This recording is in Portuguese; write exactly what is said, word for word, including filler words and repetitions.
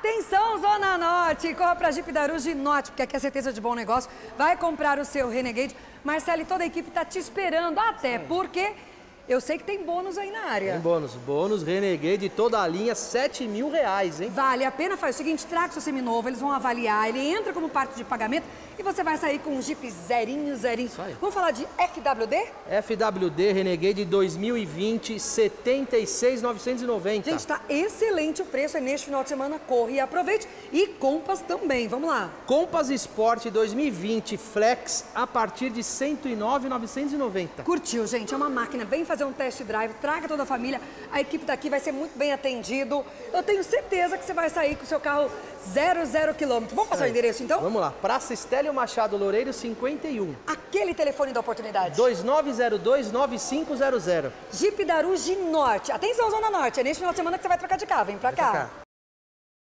Atenção, Zona Norte! Corra pra Jeep Daruge Norte, porque aqui é certeza de bom negócio. Vai comprar o seu Renegade. Marcelo e toda a equipe tá te esperando, até porque eu sei que tem bônus aí na área. Tem bônus. Bônus Renegade, toda a linha, sete mil reais, hein? Vale a pena. Faz o seguinte, traga o seu seminovo, eles vão avaliar, ele entra como parte de pagamento e você vai sair com um Jeep zerinho, zerinho. Vamos falar de F W D? F W D Renegade dois mil e vinte, setenta e seis mil novecentos e noventa. Gente, tá excelente o preço, é neste final de semana, corre e aproveite. E Compass também, vamos lá. Compass Sport dois mil e vinte Flex a partir de cento e nove mil novecentos e noventa. Curtiu, gente? É uma máquina. Vem fazer um test drive, traga toda a família. A equipe daqui vai ser muito bem atendido. Eu tenho certeza que você vai sair com o seu carro zero, zero quilômetro. Vamos passar o endereço, então? Vamos lá. Praça Estélio Machado Loureiro, cinquenta e um. Aquele telefone da oportunidade. dois nove zero dois, nove cinco zero zero. Jeep Daruge Norte. Atenção, Zona Norte. É neste final de semana que você vai trocar de carro. Vem pra cá. Pra cá.